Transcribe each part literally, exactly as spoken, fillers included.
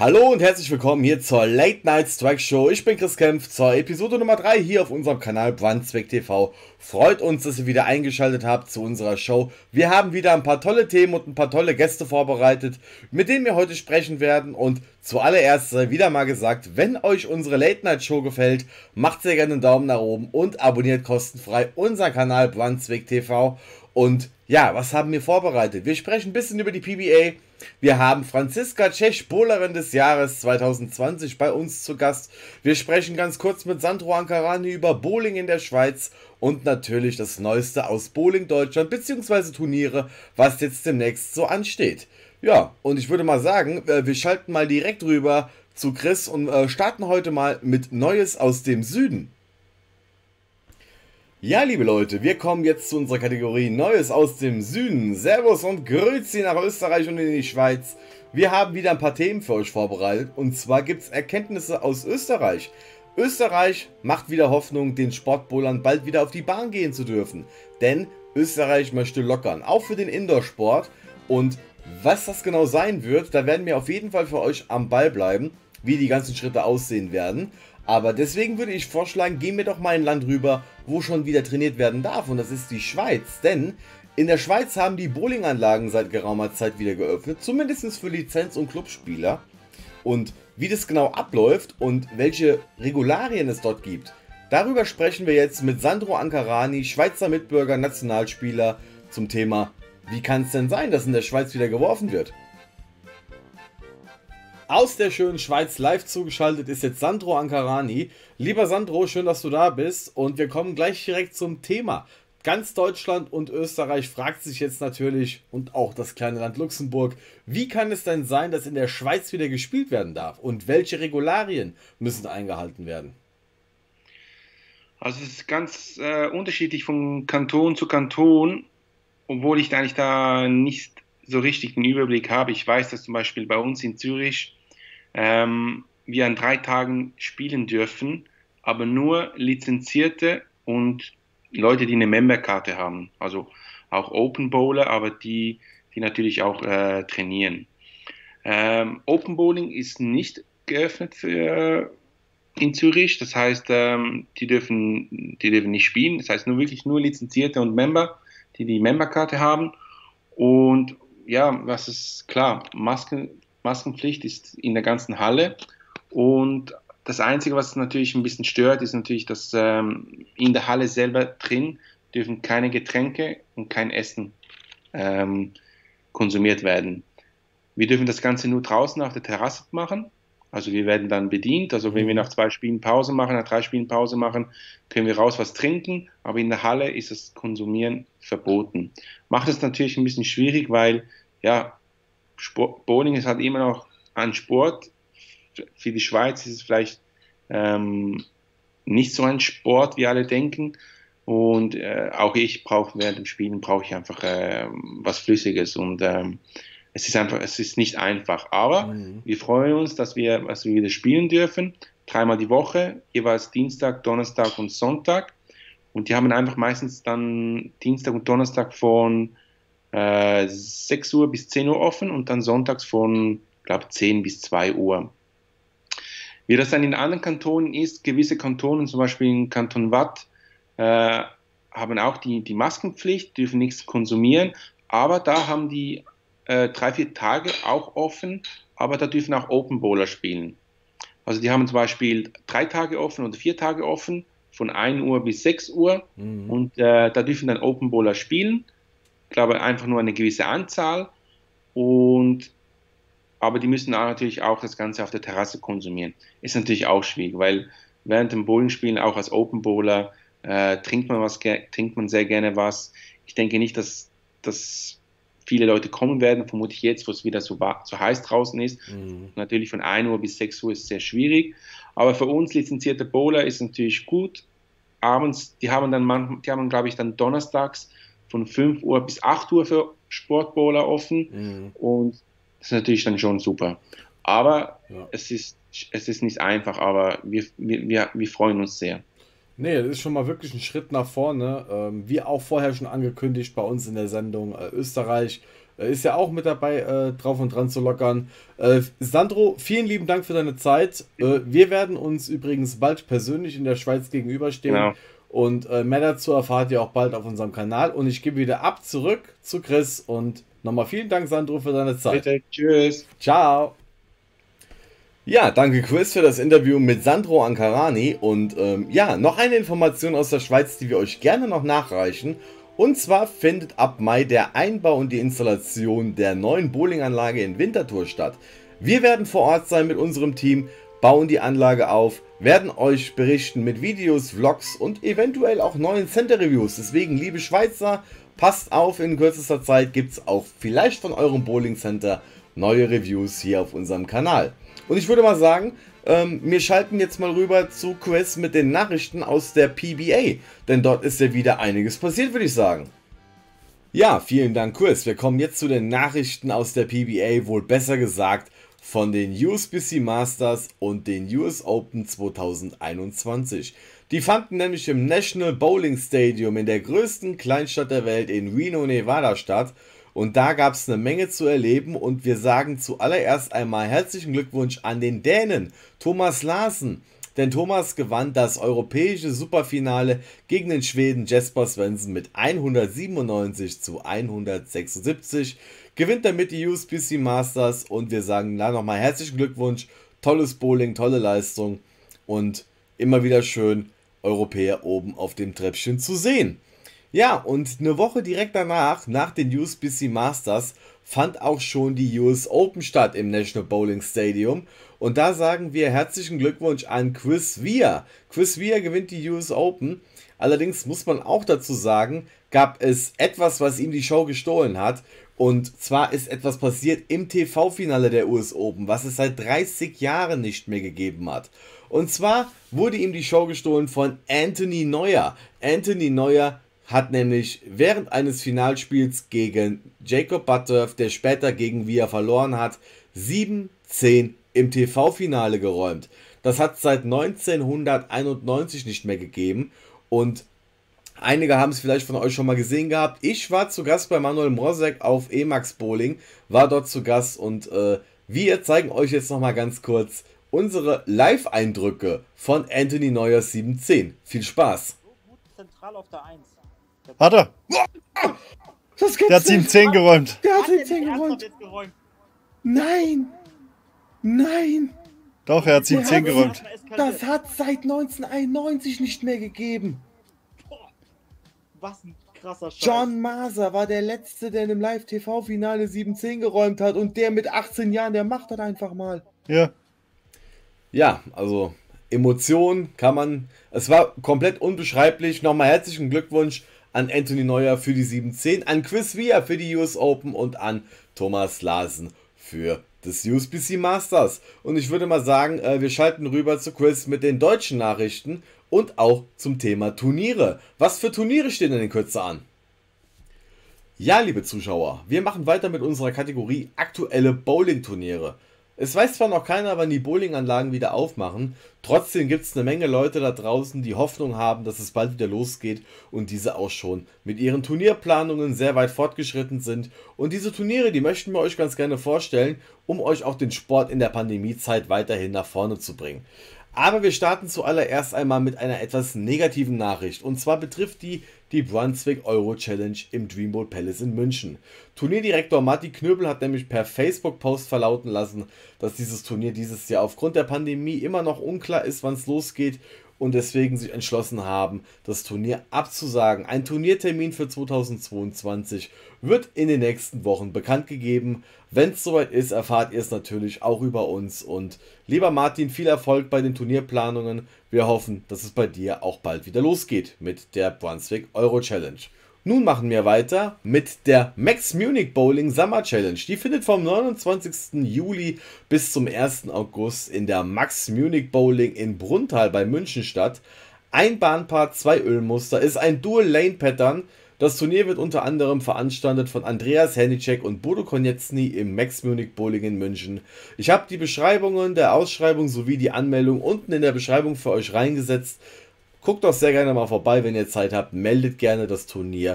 Hallo und herzlich willkommen hier zur Late Night Strike Show. Ich bin Chris Kempf zur Episode Nummer drei hier auf unserem Kanal Brandzweck T V. Freut uns, dass ihr wieder eingeschaltet habt zu unserer Show. Wir haben wieder ein paar tolle Themen und ein paar tolle Gäste vorbereitet, mit denen wir heute sprechen werden. Und zuallererst sei wieder mal gesagt, wenn euch unsere Late Night Show gefällt, macht sehr gerne einen Daumen nach oben und abonniert kostenfrei unseren Kanal Brandzweck T V. Und ja, was haben wir vorbereitet? Wir sprechen ein bisschen über die P B A. Wir haben Franziska Cech, Bowlerin des Jahres zwanzig zwanzig, bei uns zu Gast. Wir sprechen ganz kurz mit Sandro Ankarani über Bowling in der Schweiz und natürlich das Neueste aus Bowling Deutschland bzw. Turniere, was jetzt demnächst so ansteht. Ja, und ich würde mal sagen, wir schalten mal direkt rüber zu Chris und starten heute mal mit Neues aus dem Süden. Ja, liebe Leute, wir kommen jetzt zu unserer Kategorie Neues aus dem Süden. Servus und Grüezi nach Österreich und in die Schweiz. Wir haben wieder ein paar Themen für euch vorbereitet und zwar gibt es Erkenntnisse aus Österreich. Österreich macht wieder Hoffnung, den Sportbowlern bald wieder auf die Bahn gehen zu dürfen. Denn Österreich möchte lockern, auch für den Indoor-Sport. Und was das genau sein wird, da werden wir auf jeden Fall für euch am Ball bleiben, wie die ganzen Schritte aussehen werden. Aber deswegen würde ich vorschlagen, gehen wir doch mal in ein Land rüber, wo schon wieder trainiert werden darf. Und das ist die Schweiz. Denn in der Schweiz haben die Bowlinganlagen seit geraumer Zeit wieder geöffnet. Zumindest für Lizenz- und Clubspieler. Und wie das genau abläuft und welche Regularien es dort gibt, darüber sprechen wir jetzt mit Sandro Ankarani, Schweizer Mitbürger, Nationalspieler, zum Thema, wie kann es denn sein, dass in der Schweiz wieder geworfen wird? Aus der schönen Schweiz live zugeschaltet ist jetzt Sandro Ankarani. Lieber Sandro, schön, dass du da bist und wir kommen gleich direkt zum Thema. Ganz Deutschland und Österreich fragt sich jetzt natürlich, und auch das kleine Land Luxemburg, wie kann es denn sein, dass in der Schweiz wieder gespielt werden darf und welche Regularien müssen eingehalten werden? Also es ist ganz äh, unterschiedlich von Kanton zu Kanton, obwohl ich da eigentlich da nicht so richtig einen Überblick habe. Ich weiß, dass zum Beispiel bei uns in Zürich ähm, wir an drei Tagen spielen dürfen, aber nur Lizenzierte und Leute, die eine Memberkarte haben. Also auch Open Bowler, aber die, die natürlich auch äh, trainieren. Ähm, Open Bowling ist nicht geöffnet für, in Zürich. Das heißt, ähm, die dürfen, die dürfen nicht spielen. Das heißt nur wirklich nur Lizenzierte und Member, die die Memberkarte haben. Und ja, was ist klar, Masken, Maskenpflicht ist in der ganzen Halle und das Einzige, was natürlich ein bisschen stört, ist natürlich, dass ähm, in der Halle selber drin dürfen keine Getränke und kein Essen ähm, konsumiert werden. Wir dürfen das Ganze nur draußen auf der Terrasse machen, also wir werden dann bedient, also wenn wir nach zwei Spielen Pause machen, nach drei Spielen Pause machen, können wir raus was trinken, aber in der Halle ist das Konsumieren verboten. Macht es natürlich ein bisschen schwierig, weil ja, Sport, Bowling ist halt immer noch ein Sport. Für die Schweiz ist es vielleicht ähm, nicht so ein Sport, wie alle denken. Und äh, auch ich brauche während dem Spielen brauche ich einfach äh, was Flüssiges und ähm, es ist einfach, es ist nicht einfach. Aber Mhm. wir freuen uns, dass wir, dass wir wieder spielen dürfen. Dreimal die Woche, jeweils Dienstag, Donnerstag und Sonntag. Und die haben einfach meistens dann Dienstag und Donnerstag von äh, sechs Uhr bis zehn Uhr offen und dann sonntags von, glaube zehn bis zwei Uhr. Wie das dann in anderen Kantonen ist, gewisse Kantonen, zum Beispiel in Kanton Waadt, äh, haben auch die, die Maskenpflicht, dürfen nichts konsumieren, aber da haben die äh, drei, vier Tage auch offen, aber da dürfen auch Open Bowler spielen. Also die haben zum Beispiel drei Tage offen oder vier Tage offen, von ein Uhr bis sechs Uhr Mhm. und äh, da dürfen dann Open Bowler spielen. Ich glaube einfach nur eine gewisse Anzahl und aber die müssen auch natürlich auch das Ganze auf der Terrasse konsumieren. Ist natürlich auch schwierig, weil während dem Bowlingspielen auch als Open Bowler äh, trinkt man was, trinkt man sehr gerne was. Ich denke nicht, dass, dass viele Leute kommen werden, vermute ich jetzt, wo es wieder so, so heiß draußen ist. Mhm. Natürlich von ein Uhr bis sechs Uhr ist es sehr schwierig, aber für uns lizenzierte Bowler ist natürlich gut. Abends, die haben dann manchmal, die haben glaube ich dann donnerstags von fünf Uhr bis acht Uhr für Sportbowler offen Mhm. und das ist natürlich dann schon super. Aber Ja. es ist, es ist nicht einfach, aber wir, wir, wir, wir freuen uns sehr. Nee, das ist schon mal wirklich ein Schritt nach vorne. Ähm, wie auch vorher schon angekündigt bei uns in der Sendung, äh, Österreich äh, ist ja auch mit dabei, äh, drauf und dran zu lockern. Äh, Sandro, vielen lieben Dank für deine Zeit. Äh, wir werden uns übrigens bald persönlich in der Schweiz gegenüberstehen. Genau. Und äh, mehr dazu erfahrt ihr auch bald auf unserem Kanal. Und ich gebe wieder ab zurück zu Chris. Und nochmal vielen Dank, Sandro, für deine Zeit. Bitte, tschüss. Ciao. Ja, danke Chris für das Interview mit Sandro Ankarani. Und ähm, ja, noch eine Information aus der Schweiz, die wir euch gerne noch nachreichen. Und zwar findet ab Mai der Einbau und die Installation der neuen Bowlinganlage in Winterthur statt. Wir werden vor Ort sein mit unserem Team, bauen die Anlage auf, werden euch berichten mit Videos, Vlogs und eventuell auch neuen Center Reviews. Deswegen, liebe Schweizer, passt auf, in kürzester Zeit gibt es auch vielleicht von eurem Bowling Center neue Reviews hier auf unserem Kanal. Und ich würde mal sagen, ähm, wir schalten jetzt mal rüber zu Chris mit den Nachrichten aus der P B A, denn dort ist ja wieder einiges passiert, würde ich sagen. Ja, vielen Dank Chris. Wir kommen jetzt zu den Nachrichten aus der P B A, wohl besser gesagt von den U S B C Masters und den U S Open zweitausendeinundzwanzig. Die fanden nämlich im National Bowling Stadium in der größten Kleinstadt der Welt in Reno, Nevada statt. Und da gab es eine Menge zu erleben und wir sagen zuallererst einmal herzlichen Glückwunsch an den Dänen Thomas Larsen. Denn Thomas gewann das europäische Superfinale gegen den Schweden Jesper Svensson mit hundertsiebenundneunzig zu hundertsechsundsiebzig. Gewinnt damit die U S B C Masters und wir sagen da nochmal herzlichen Glückwunsch. Tolles Bowling, tolle Leistung und immer wieder schön Europäer oben auf dem Treppchen zu sehen. Ja, und eine Woche direkt danach, nach den U S B C Masters, fand auch schon die U S Open statt im National Bowling Stadium. Und da sagen wir herzlichen Glückwunsch an Chris Weir. Chris Weir gewinnt die U S Open. Allerdings muss man auch dazu sagen, gab es etwas, was ihm die Show gestohlen hat. Und zwar ist etwas passiert im T V-Finale der U S Open, was es seit dreißig Jahren nicht mehr gegeben hat. Und zwar wurde ihm die Show gestohlen von Anthony Neuer. Anthony Neuer hat nämlich während eines Finalspiels gegen Jacob Butterf, der später gegen Weir verloren hat, sieben zehn im T V-Finale geräumt. Das hat es seit neunzehnhunderteinundneunzig nicht mehr gegeben und einige haben es vielleicht von euch schon mal gesehen gehabt. Ich war zu Gast bei Manuel Mrozek auf Emax Bowling, war dort zu Gast und äh, wir zeigen euch jetzt nochmal ganz kurz unsere Live-Eindrücke von Anthony Neuers sieben zehn. Viel Spaß! So gut zentral auf der eins. Hat er? Das Der hat sieben zehn geräumt. Der hat Hat der sieben zehn nicht geräumt. ernsthaft jetzt geräumt? Nein! Nein! Doch, er hat sieben zehn Der hat- geräumt. Das hat seit neunzehnhunderteinundneunzig nicht mehr gegeben. Boah, was ein krasser Scheiß. John Maser war der Letzte, der im Live-T V-Finale sieben zehn geräumt hat und der mit achtzehn Jahren, der macht das einfach mal. Ja. Ja, also Emotionen kann man, es war komplett unbeschreiblich. Nochmal herzlichen Glückwunsch an Anthony Neuer für die sieben zehn, an Chris Weir für die U S Open und an Thomas Larsen für das U S B C Masters. Und ich würde mal sagen, äh, wir schalten rüber zu Chris mit den deutschen Nachrichten und auch zum Thema Turniere. Was für Turniere stehen denn in Kürze an? Ja, liebe Zuschauer, wir machen weiter mit unserer Kategorie aktuelle Bowling-Turniere. Es weiß zwar noch keiner, wann die Bowlinganlagen wieder aufmachen, trotzdem gibt es eine Menge Leute da draußen, die Hoffnung haben, dass es bald wieder losgeht und diese auch schon mit ihren Turnierplanungen sehr weit fortgeschritten sind. Und diese Turniere, die möchten wir euch ganz gerne vorstellen, um euch auch den Sport in der Pandemiezeit weiterhin nach vorne zu bringen. Aber wir starten zuallererst einmal mit einer etwas negativen Nachricht. Und zwar betrifft die die Brunswick Euro Challenge im Dreamboat Palace in München. Turnierdirektor Matti Knöbel hat nämlich per Facebook-Post verlauten lassen, dass dieses Turnier dieses Jahr aufgrund der Pandemie immer noch unklar ist, wann es losgeht und deswegen sich entschlossen haben, das Turnier abzusagen. Ein Turniertermin für zweitausendzweiundzwanzig wird in den nächsten Wochen bekannt gegeben. Wenn es soweit ist, erfahrt ihr es natürlich auch über uns. Und lieber Martin, viel Erfolg bei den Turnierplanungen. Wir hoffen, dass es bei dir auch bald wieder losgeht mit der Brunswick Euro Challenge. Nun machen wir weiter mit der Max Munich Bowling Summer Challenge. Die findet vom neunundzwanzigsten Juli bis zum ersten August in der Max Munich Bowling in Brunnthal bei München statt. Ein Bahnpaar, zwei Ölmuster, ist ein Dual Lane Pattern. Das Turnier wird unter anderem veranstaltet von Andreas Henicek und Bodo Konietzny im Max Munich Bowling in München. Ich habe die Beschreibungen der Ausschreibung sowie die Anmeldung unten in der Beschreibung für euch reingesetzt. Guckt doch sehr gerne mal vorbei, wenn ihr Zeit habt. Meldet gerne das Turnier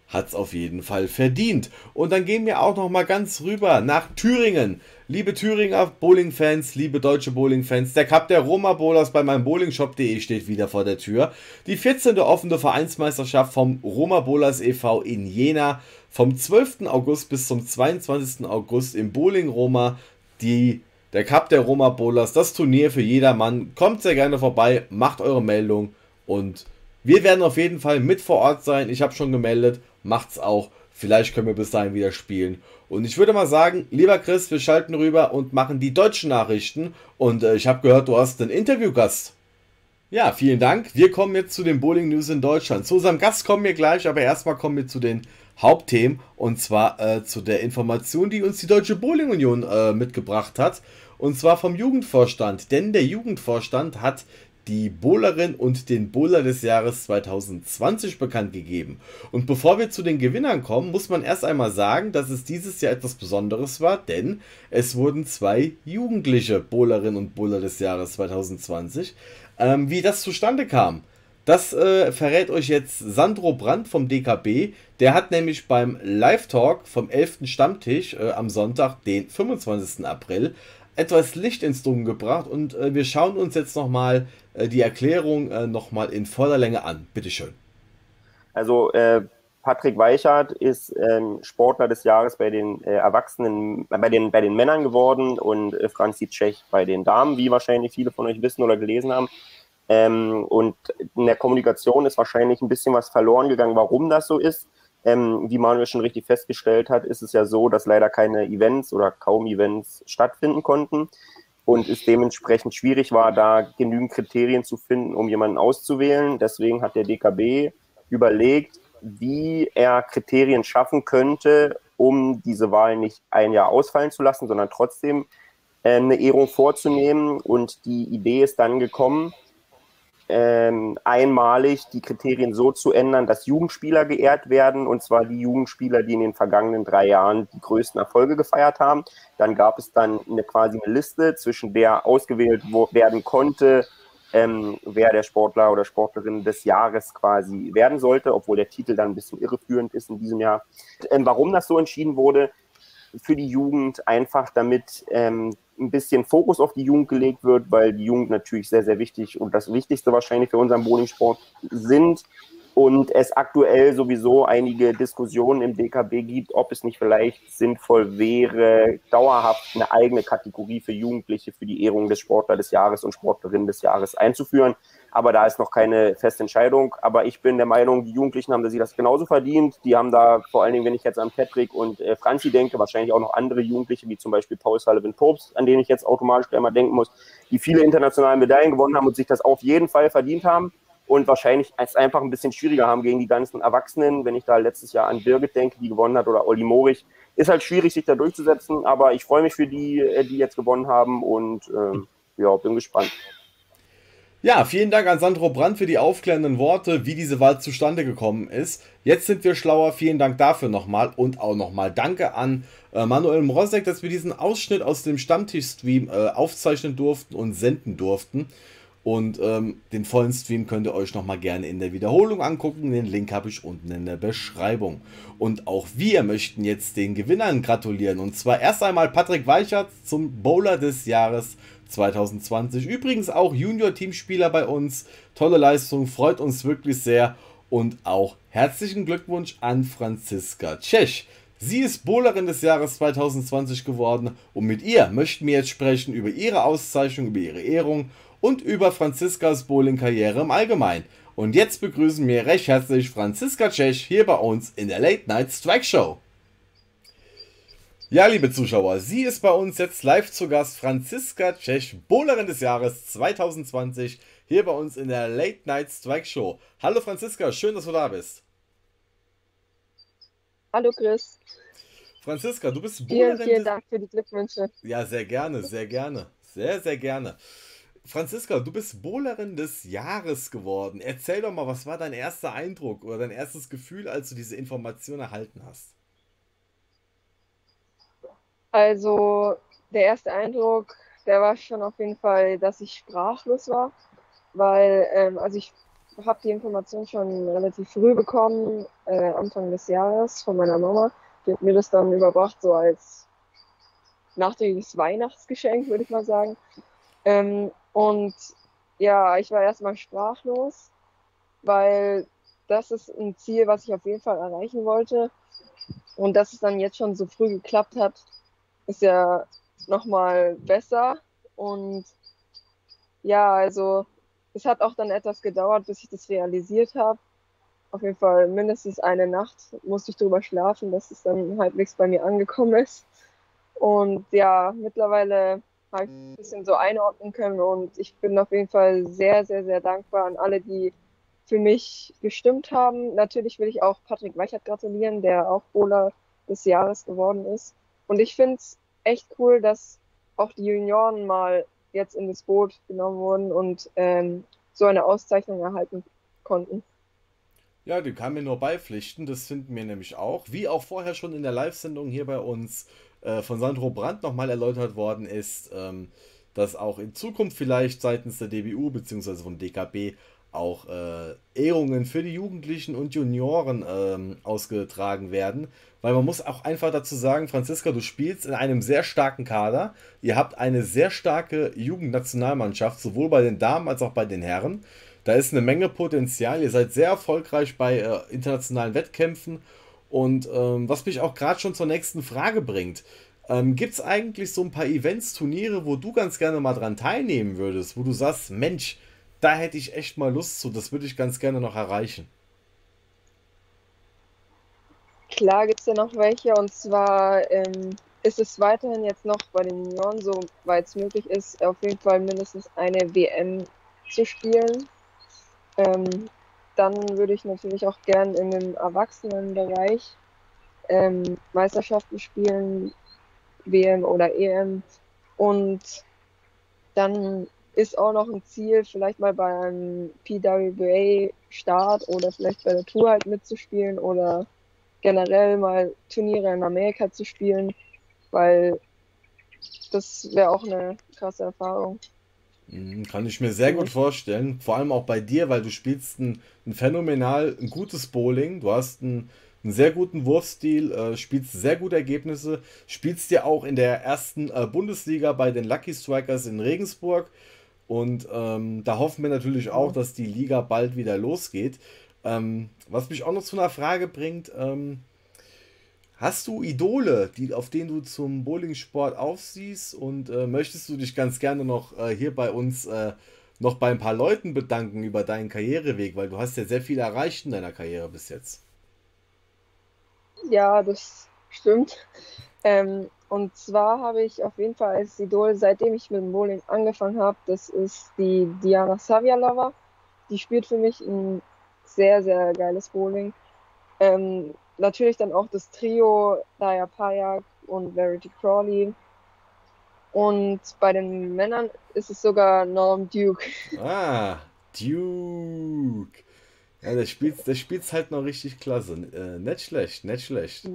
hat's auf jeden Fall verdient. Und dann gehen wir auch noch mal ganz rüber nach Thüringen. Liebe Thüringer Bowling-Fans, liebe deutsche Bowling-Fans, der Cup der Roma Bowlers bei meinem bowlingshop punkt de steht wieder vor der Tür. Die vierzehnte offene Vereinsmeisterschaft vom Roma Bowlers e V in Jena vom zwölften August bis zum zweiundzwanzigsten August im Bowling Roma. Die, der Cup der Roma Bowlers, das Turnier für jedermann. Kommt sehr gerne vorbei, macht eure Meldung und wir werden auf jeden Fall mit vor Ort sein. Ich habe schon gemeldet, macht's auch. Vielleicht können wir bis dahin wieder spielen. Und ich würde mal sagen, lieber Chris, wir schalten rüber und machen die deutschen Nachrichten. Und äh, ich habe gehört, du hast einen Interviewgast. Ja, vielen Dank. Wir kommen jetzt zu den Bowling News in Deutschland. Zu unserem Gast kommen wir gleich, aber erstmal kommen wir zu den Hauptthemen. Und zwar äh, zu der Information, die uns die Deutsche Bowling Union äh, mitgebracht hat. Und zwar vom Jugendvorstand. Denn der Jugendvorstand hat die Bowlerin und den Bowler des Jahres zweitausendzwanzig bekannt gegeben. Und bevor wir zu den Gewinnern kommen, muss man erst einmal sagen, dass es dieses Jahr etwas Besonderes war, denn es wurden zwei jugendliche Bowlerinnen und Bowler des Jahres zweitausendzwanzig. Ähm, wie das zustande kam, das äh, verrät euch jetzt Sandro Brandt vom D K B. Der hat nämlich beim Live-Talk vom elften Stammtisch äh, am Sonntag, den fünfundzwanzigsten April, etwas Licht ins Dunkel gebracht und äh, wir schauen uns jetzt nochmal äh, die Erklärung äh, nochmal in voller Länge an. Bitteschön. Also äh, Patrick Weichert ist ähm, Sportler des Jahres bei den äh, Erwachsenen, äh, bei den, bei den Männern geworden und äh, Franzi Tschech bei den Damen, wie wahrscheinlich viele von euch wissen oder gelesen haben. Ähm, und in der Kommunikation ist wahrscheinlich ein bisschen was verloren gegangen, warum das so ist. Ähm, wie Manuel schon richtig festgestellt hat, ist es ja so, dass leider keine Events oder kaum Events stattfinden konnten und es dementsprechend schwierig war, da genügend Kriterien zu finden, um jemanden auszuwählen. Deswegen hat der D K B überlegt, wie er Kriterien schaffen könnte, um diese Wahl nicht ein Jahr ausfallen zu lassen, sondern trotzdem äh, eine Ehrung vorzunehmen. Und die Idee ist dann gekommen, Ähm, einmalig die Kriterien so zu ändern, dass Jugendspieler geehrt werden, und zwar die Jugendspieler, die in den vergangenen drei Jahren die größten Erfolge gefeiert haben. Dann gab es dann eine quasi eine Liste, zwischen der ausgewählt werden konnte, ähm, wer der Sportler oder Sportlerin des Jahres quasi werden sollte, obwohl der Titel dann ein bisschen irreführend ist in diesem Jahr. Ähm, warum das so entschieden wurde? Für die Jugend einfach, damit ähm, ein bisschen Fokus auf die Jugend gelegt wird, weil die Jugend natürlich sehr, sehr wichtig und das Wichtigste wahrscheinlich für unseren Bowlingsport sind und es aktuell sowieso einige Diskussionen im D K B gibt, ob es nicht vielleicht sinnvoll wäre, dauerhaft eine eigene Kategorie für Jugendliche für die Ehrung des Sportler des Jahres und Sportlerinnen des Jahres einzuführen. Aber da ist noch keine feste Entscheidung. Aber ich bin der Meinung, die Jugendlichen haben sich das genauso verdient. Die haben da, vor allen Dingen, wenn ich jetzt an Patrick und äh, Franzi denke, wahrscheinlich auch noch andere Jugendliche, wie zum Beispiel Paul Sullivan-Probst, an denen ich jetzt automatisch einmal denken muss, die viele internationale Medaillen gewonnen haben und sich das auf jeden Fall verdient haben. Und wahrscheinlich es einfach ein bisschen schwieriger haben gegen die ganzen Erwachsenen. Wenn ich da letztes Jahr an Birgit denke, die gewonnen hat, oder Olli Morich, ist halt schwierig, sich da durchzusetzen. Aber ich freue mich für die, die jetzt gewonnen haben und ähm, ja, bin gespannt. Ja, vielen Dank an Sandro Brandt für die aufklärenden Worte, wie diese Wahl zustande gekommen ist. Jetzt sind wir schlauer. Vielen Dank dafür nochmal und auch nochmal danke an äh, Manuel Mrozek, dass wir diesen Ausschnitt aus dem Stammtisch-Stream äh, aufzeichnen durften und senden durften. Und ähm, den vollen Stream könnt ihr euch nochmal gerne in der Wiederholung angucken. Den Link habe ich unten in der Beschreibung. Und auch wir möchten jetzt den Gewinnern gratulieren. Und zwar erst einmal Patrick Weichert zum Bowler des Jahres zweitausendzwanzig. Übrigens auch Junior-Teamspieler bei uns. Tolle Leistung, freut uns wirklich sehr. Und auch herzlichen Glückwunsch an Franziska Tschech. Sie ist Bowlerin des Jahres zweitausendzwanzig geworden. Und mit ihr möchten wir jetzt sprechen über ihre Auszeichnung, über ihre Ehrung und über Franziskas Bowling-Karriere im Allgemeinen. Und jetzt begrüßen wir recht herzlich Franziska Tschech hier bei uns in der Late Night Strike Show. Ja, liebe Zuschauer, sie ist bei uns jetzt live zu Gast. Franziska Tschech, Bowlerin des Jahres zweitausendzwanzig, hier bei uns in der Late Night Strike Show. Hallo Franziska, schön, dass du da bist. Hallo Chris. Franziska, du bist Bowlerin. Vielen, vielen Dank für die Glückwünsche. Ja, sehr gerne, sehr gerne. Sehr, sehr gerne. Franziska, du bist Bowlerin des Jahres geworden. Erzähl doch mal, was war dein erster Eindruck oder dein erstes Gefühl, als du diese Information erhalten hast? Also, der erste Eindruck, der war schon auf jeden Fall, dass ich sprachlos war, weil, ähm, also ich habe die Information schon relativ früh bekommen, äh, Anfang des Jahres von meiner Mama. Die hat mir das dann überbracht, so als nachträgliches Weihnachtsgeschenk, würde ich mal sagen. Ähm, und ja, ich war erstmal sprachlos, weil das ist ein Ziel, was ich auf jeden Fall erreichen wollte. Und dass es dann jetzt schon so früh geklappt hat, ist ja nochmal besser. Und ja, also es hat auch dann etwas gedauert, bis ich das realisiert habe. Auf jeden Fall mindestens eine Nacht musste ich drüber schlafen, dass es dann halbwegs bei mir angekommen ist. Und ja, mittlerweile habe ich es ein bisschen so einordnen können und ich bin auf jeden Fall sehr, sehr, sehr dankbar an alle, die für mich gestimmt haben. Natürlich will ich auch Patrick Weichert gratulieren, der auch Bowler des Jahres geworden ist. Und ich finde es echt cool, dass auch die Junioren mal jetzt in das Boot genommen wurden und ähm, so eine Auszeichnung erhalten konnten. Ja, die kann mir nur beipflichten, das finden wir nämlich auch. Wie auch vorher schon in der Live-Sendung hier bei uns äh, von Sandro Brandt nochmal erläutert worden ist, ähm, dass auch in Zukunft vielleicht seitens der D B U bzw. vom D K B auch äh, Ehrungen für die Jugendlichen und Junioren ähm, ausgetragen werden. Weil man muss auch einfach dazu sagen, Franziska, du spielst in einem sehr starken Kader. Ihr habt eine sehr starke Jugendnationalmannschaft, sowohl bei den Damen als auch bei den Herren. Da ist eine Menge Potenzial. Ihr seid sehr erfolgreich bei äh, internationalen Wettkämpfen. Und ähm, was mich auch gerade schon zur nächsten Frage bringt. Ähm, Gibt es eigentlich so ein paar Events, Turniere, wo du ganz gerne mal dran teilnehmen würdest, wo du sagst, Mensch, da hätte ich echt mal Lust zu, das würde ich ganz gerne noch erreichen. Klar gibt es ja noch welche und zwar ähm, ist es weiterhin jetzt noch bei den Junioren, soweit es möglich ist, auf jeden Fall mindestens eine W M zu spielen. Ähm, dann würde ich natürlich auch gern in dem Erwachsenenbereich ähm, Meisterschaften spielen, W M oder E M. Und dann ist auch noch ein Ziel, vielleicht mal bei einem P W B A-Start oder vielleicht bei der Tour halt mitzuspielen oder generell mal Turniere in Amerika zu spielen, weil das wäre auch eine krasse Erfahrung. Mhm, kann ich mir sehr für gut mich. vorstellen. Vor allem auch bei dir, weil du spielst ein, ein phänomenal, ein gutes Bowling. Du hast einen, einen sehr guten Wurfstil, äh, spielst sehr gute Ergebnisse, spielst ja auch in der ersten äh, Bundesliga bei den Lucky Strikers in Regensburg. Und ähm, da hoffen wir natürlich auch, Ja. dass die Liga bald wieder losgeht. Ähm, was mich auch noch zu einer Frage bringt, ähm, hast du Idole, die, auf denen du zum Bowlingsport aufsiehst und äh, möchtest du dich ganz gerne noch äh, hier bei uns äh, noch bei ein paar Leuten bedanken über deinen Karriereweg, weil du hast ja sehr viel erreicht in deiner Karriere bis jetzt. Ja, das stimmt. Ähm, und zwar habe ich auf jeden Fall als Idol, seitdem ich mit dem Bowling angefangen habe, das ist die Diana Savjalova. Die spielt für mich ein sehr, sehr geiles Bowling. Ähm, natürlich dann auch das Trio Daya Payak und Verity Crawley. Und bei den Männern ist es sogar Norm Duke. Ah, Duke. Ja, der spielt, der spielt's halt noch richtig klasse. Äh, nicht schlecht, nicht schlecht.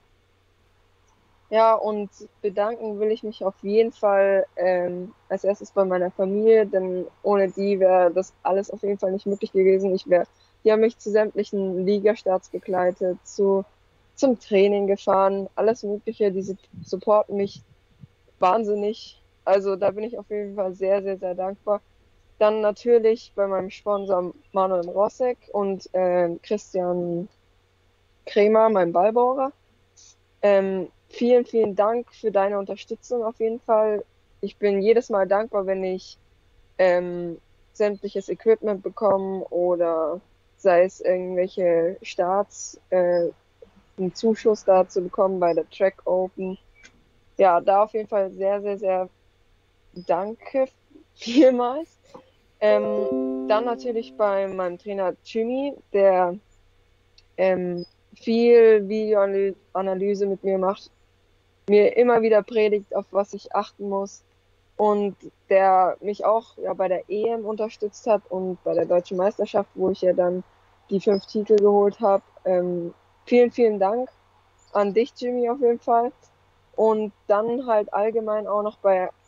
Ja, und bedanken will ich mich auf jeden Fall ähm, als erstes bei meiner Familie, denn ohne die wäre das alles auf jeden Fall nicht möglich gewesen. Ich wäre, die haben mich zu sämtlichen Ligastarts begleitet, zu, zum Training gefahren, alles Mögliche. Die sup- supporten mich wahnsinnig. Also da bin ich auf jeden Fall sehr, sehr, sehr dankbar. Dann natürlich bei meinem Sponsor Manuel Rossek und äh, Christian Kremer, meinem Ballbohrer. Ähm, vielen, vielen Dank für deine Unterstützung auf jeden Fall. Ich bin jedes Mal dankbar, wenn ich ähm, sämtliches Equipment bekomme oder sei es irgendwelche Starts, äh, einen Zuschuss dazu bekommen bei der Track Open. Ja, da auf jeden Fall sehr, sehr, sehr danke vielmals. Ähm, dann natürlich bei meinem Trainer Jimmy, der ähm, viel Videoanalyse mit mir macht, mir immer wieder predigt, auf was ich achten muss und der mich auch ja bei der E M unterstützt hat und bei der Deutschen Meisterschaft, wo ich ja dann die fünf Titel geholt habe. Ähm, vielen, vielen Dank an dich, Jimmy, auf jeden Fall. Und dann halt allgemein auch noch bei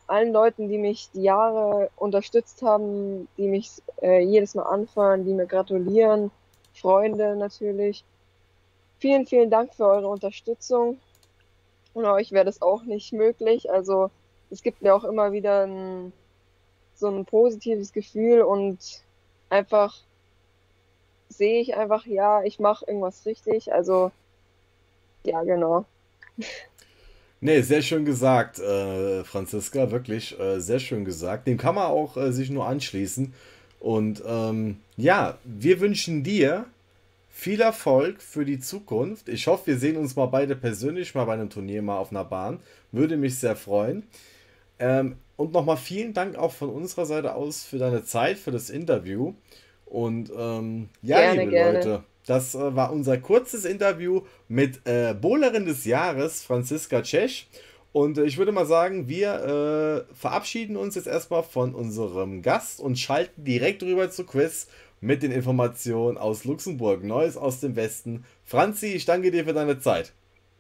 allen Leuten, die mich die Jahre unterstützt haben, die mich äh, jedes Mal anfeuern, die mir gratulieren, Freunde natürlich. Vielen, vielen Dank für eure Unterstützung. Ohne euch wäre das auch nicht möglich. Also es gibt mir auch immer wieder ein, so ein positives Gefühl und einfach sehe ich einfach, ja, ich mache irgendwas richtig. Also ja, genau. Nee, sehr schön gesagt, äh, Franziska, wirklich äh, sehr schön gesagt. Dem kann man auch äh, sich nur anschließen. Und ähm, ja, wir wünschen dir viel Erfolg für die Zukunft. Ich hoffe, wir sehen uns mal beide persönlich, mal bei einem Turnier, mal auf einer Bahn. Würde mich sehr freuen. Ähm, und nochmal vielen Dank auch von unserer Seite aus für deine Zeit, für das Interview. Und ähm, ja, Gerne, liebe gerne. Leute, das äh, war unser kurzes Interview mit äh, Bowlerin des Jahres, Franziska Cech. Und äh, ich würde mal sagen, wir äh, verabschieden uns jetzt erstmal von unserem Gast und schalten direkt rüber zu Quiz mit den Informationen aus Luxemburg, Neues aus dem Westen. Franzi, ich danke dir für deine Zeit.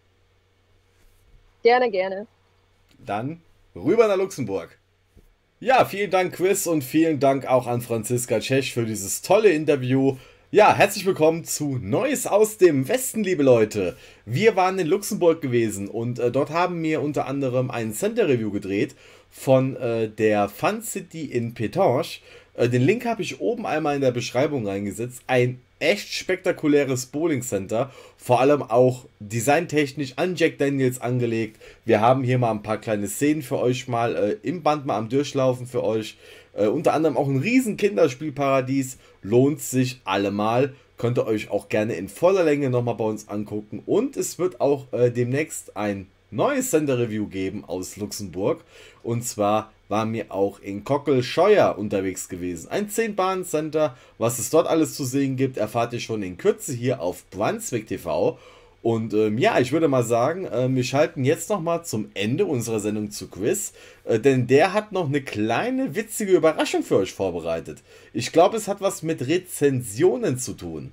Gerne, gerne. Dann rüber nach Luxemburg. Ja, vielen Dank Quiz und vielen Dank auch an Franziska Cech für dieses tolle Interview. Ja, herzlich willkommen zu Neues aus dem Westen, liebe Leute. Wir waren in Luxemburg gewesen und äh, dort haben wir unter anderem ein Center Review gedreht von äh, der Fun City in Pétange. Äh, den Link habe ich oben einmal in der Beschreibung reingesetzt. Ein echt spektakuläres Bowling Center, vor allem auch designtechnisch an Jack Daniels angelegt. Wir haben hier mal ein paar kleine Szenen für euch mal äh, im Band mal am Durchlaufen für euch. Äh, unter anderem auch ein riesen Kinderspielparadies, lohnt sich allemal. Könnt ihr euch auch gerne in voller Länge nochmal bei uns angucken. Und es wird auch äh, demnächst ein neues Center Review geben aus Luxemburg. Und zwar waren wir auch in Cockel-Scheuer unterwegs gewesen. Ein zehn Bahnen Center. Was es dort alles zu sehen gibt, erfahrt ihr schon in Kürze hier auf Brunswick T V. Und ähm, ja, ich würde mal sagen, äh, wir schalten jetzt nochmal zum Ende unserer Sendung zu Quiz. Äh, denn der hat noch eine kleine witzige Überraschung für euch vorbereitet. Ich glaube, es hat was mit Rezensionen zu tun.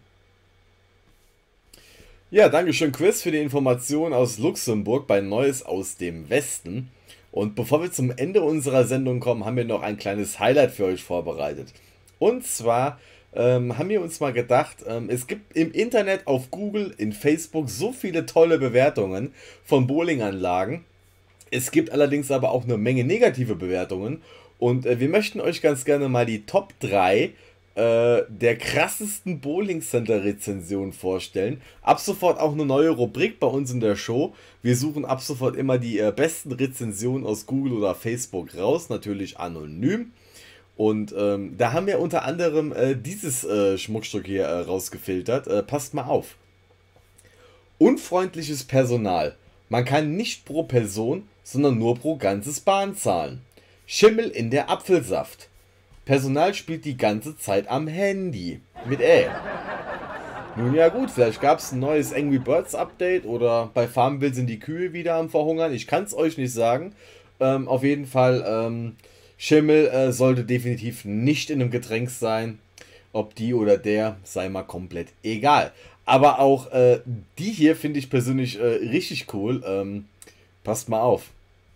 Ja, dankeschön Quiz für die Information aus Luxemburg bei Neues aus dem Westen. Und bevor wir zum Ende unserer Sendung kommen, haben wir noch ein kleines Highlight für euch vorbereitet. Und zwar ähm, haben wir uns mal gedacht, ähm, es gibt im Internet, auf Google, in Facebook so viele tolle Bewertungen von Bowlinganlagen. Es gibt allerdings aber auch eine Menge negative Bewertungen. Und äh, wir möchten euch ganz gerne mal die Top drei äh, der krassesten Bowling Center Rezensionen vorstellen. Ab sofort auch eine neue Rubrik bei uns in der Show. Wir suchen ab sofort immer die äh, besten Rezensionen aus Google oder Facebook raus, natürlich anonym. Und ähm, da haben wir unter anderem äh, dieses äh, Schmuckstück hier äh, rausgefiltert. Äh, passt mal auf. Unfreundliches Personal. Man kann nicht pro Person, sondern nur pro ganzes Bahn zahlen. Schimmel in der Apfelsaft. Personal spielt die ganze Zeit am Handy. Mit Ä. Nun ja gut, vielleicht gab es ein neues Angry Birds Update oder bei Farmville sind die Kühe wieder am Verhungern. Ich kann es euch nicht sagen. Ähm, auf jeden Fall, ähm, Schimmel äh, sollte definitiv nicht in einem Getränk sein. Ob die oder der, sei mal komplett egal. Aber auch äh, die hier finde ich persönlich äh, richtig cool. Ähm, passt mal auf.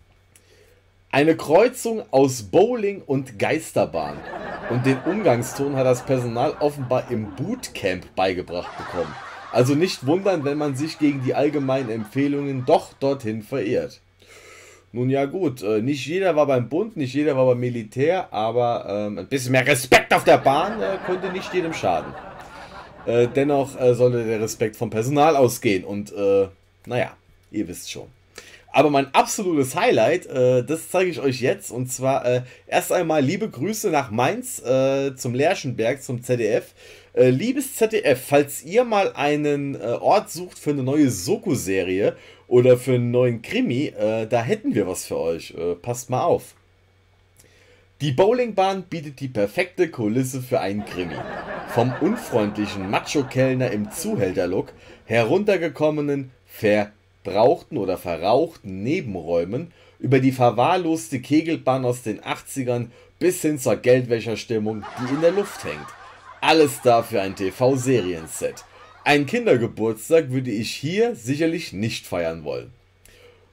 Eine Kreuzung aus Bowling und Geisterbahn. Und den Umgangston hat das Personal offenbar im Bootcamp beigebracht bekommen. Also nicht wundern, wenn man sich gegen die allgemeinen Empfehlungen doch dorthin verirrt. Nun ja gut, äh, nicht jeder war beim Bund, nicht jeder war beim Militär, aber ähm, ein bisschen mehr Respekt auf der Bahn äh, könnte nicht jedem schaden. Äh, dennoch äh, sollte der Respekt vom Personal ausgehen und äh, naja, ihr wisst schon. Aber mein absolutes Highlight, äh, das zeige ich euch jetzt. Und zwar äh, erst einmal liebe Grüße nach Mainz äh, zum Lerchenberg, zum Z D F. Äh, liebes Z D F, falls ihr mal einen äh, Ort sucht für eine neue Soko-Serie oder für einen neuen Krimi, äh, da hätten wir was für euch. Äh, passt mal auf. Die Bowlingbahn bietet die perfekte Kulisse für einen Krimi. Vom unfreundlichen Macho-Kellner im Zuhälterlook, heruntergekommenen, ver brauchten oder verrauchten Nebenräumen, über die verwahrloste Kegelbahn aus den achtzigern bis hin zur Geldwäscherstimmung, die in der Luft hängt. Alles da für ein T V-Serienset. Einen Kindergeburtstag würde ich hier sicherlich nicht feiern wollen.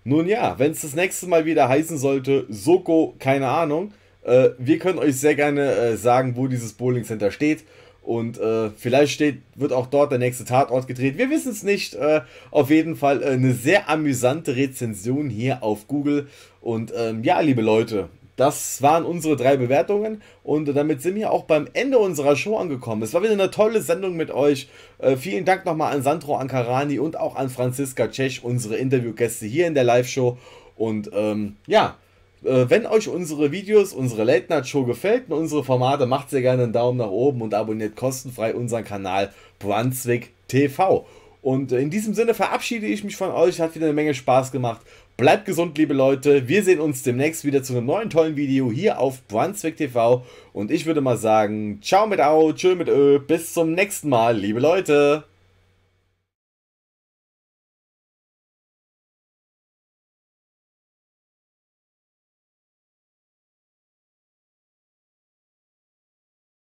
Nun ja, wenn es das nächste Mal wieder heißen sollte, Soko, keine Ahnung, äh, wir können euch sehr gerne äh, sagen, wo dieses Bowling Center steht. Und äh, vielleicht steht, wird auch dort der nächste Tatort gedreht. Wir wissen es nicht. Äh, auf jeden Fall äh, eine sehr amüsante Rezension hier auf Google. Und ähm, ja, liebe Leute, das waren unsere drei Bewertungen. Und äh, damit sind wir auch beim Ende unserer Show angekommen. Es war wieder eine tolle Sendung mit euch. Äh, vielen Dank nochmal an Sandro Ankarani und auch an Franziska Tschech, unsere Interviewgäste hier in der Live-Show. Und ähm, ja, wenn euch unsere Videos, unsere Late-Night-Show gefällt und unsere Formate, macht sehr gerne einen Daumen nach oben und abonniert kostenfrei unseren Kanal Brunswick T V. Und in diesem Sinne verabschiede ich mich von euch, hat wieder eine Menge Spaß gemacht. Bleibt gesund, liebe Leute, wir sehen uns demnächst wieder zu einem neuen tollen Video hier auf Brunswick T V. Und ich würde mal sagen, ciao mit Au, tschö mit Ö, bis zum nächsten Mal, liebe Leute.